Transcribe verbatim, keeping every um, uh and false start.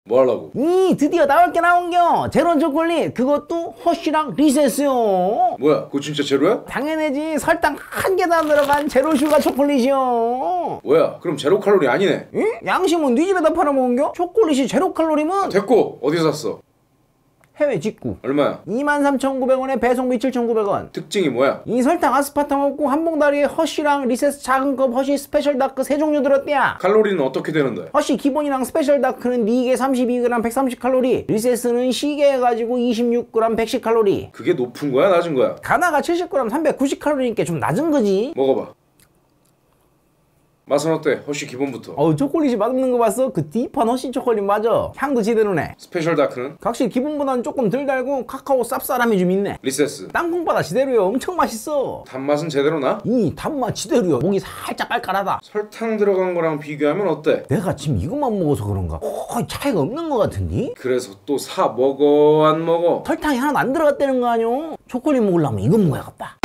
뭐 하려고? 이 드디어 나올 게 나온겨. 제로 초콜릿. 그것도 허쉬랑 리셋이요. 뭐야, 그거 진짜 제로야? 당연하지. 설탕 한 개도 안 들어간 제로 슈가 초콜릿이요. 뭐야, 그럼 제로 칼로리 아니네. 응? 양심은 네 집에다 팔아먹은겨? 초콜릿이 제로 칼로리면 됐고, 어디서 샀어? 해외 직구. 얼마야? 이만 삼천구백 원에 배송비 칠천구백 원. 특징이 뭐야? 이 설탕 아스파탐 없고 한 봉다리에 허쉬랑 리셋 작은 컵 허쉬 스페셜 다크 세 종류 들었대야. 칼로리는 어떻게 되는데? 허쉬 기본이랑 스페셜 다크는 네 개 삼십이 그램 백삼십 칼로리, 리셋은 시계 해가지고 이십육 그램 백십 칼로리. 그게 높은 거야, 낮은 거야? 가나가 칠십 그램 삼백구십 칼로리니까 좀 낮은 거지. 먹어봐. 맛은 어때? 허쉬 기본부터. 어우, 초콜릿이 맛없는 거 봤어? 그 딥한 허쉬 초콜릿 맞아. 향도 지대로네. 스페셜 다크는? 확실히 기본보다는 조금 덜 달고 카카오 쌉싸름이 좀 있네. 리세스. 땅콩바다 지대로요. 엄청 맛있어. 단맛은 제대로 나? 이 단맛 지대로요. 목이 살짝 깔깔하다. 설탕 들어간 거랑 비교하면 어때? 내가 지금 이것만 먹어서 그런가 거의 차이가 없는 것 같은데? 그래서 또 사 먹어, 안 먹어? 설탕이 하나도 안 들어갔다는 거 아니오? 초콜릿 먹으려면 이거 먹어야겠다.